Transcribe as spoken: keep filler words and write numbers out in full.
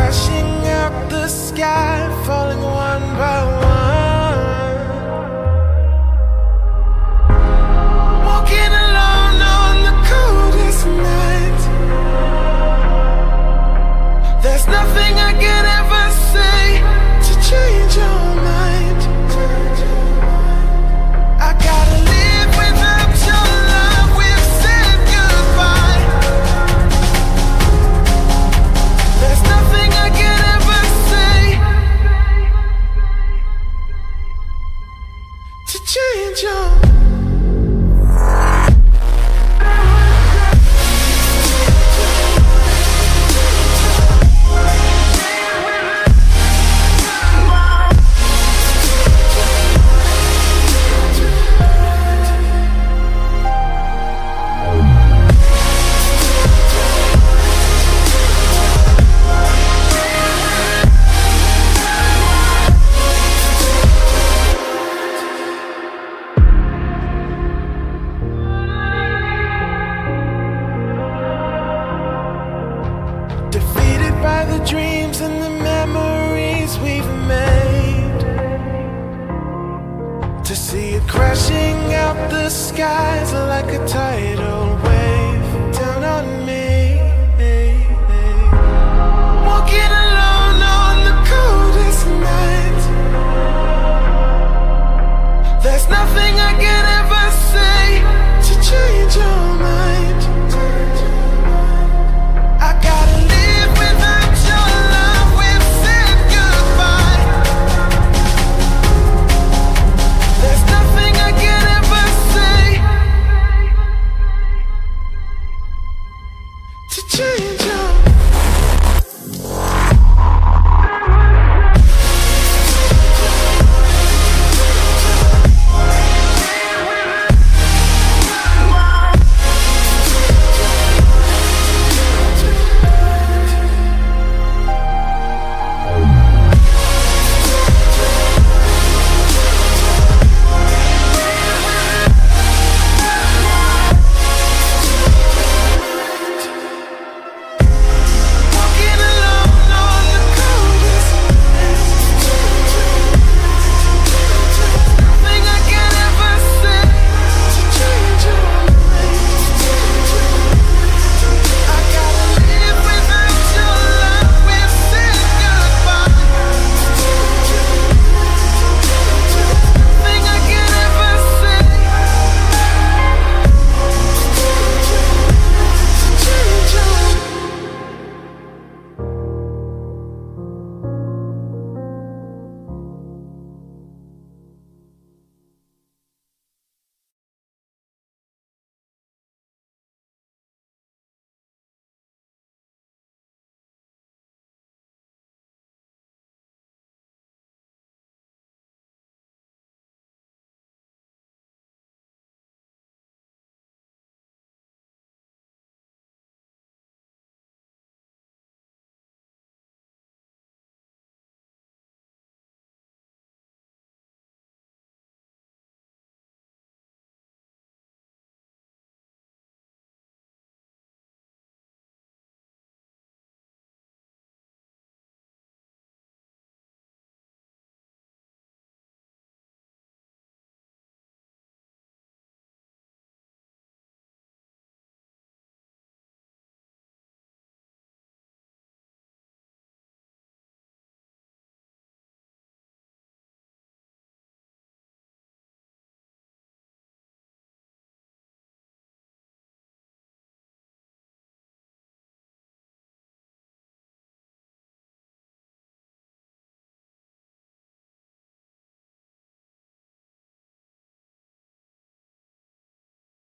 crashing out the sky, falling one by one. Walking alone on the coldest night. There's nothing I can ever say to change your mind. I gotta live without your love. We've said goodbye. There's nothing I can ever say to change your mind. Defeated by the dreams and the memories we've made, to see it crashing out the skies like a tidal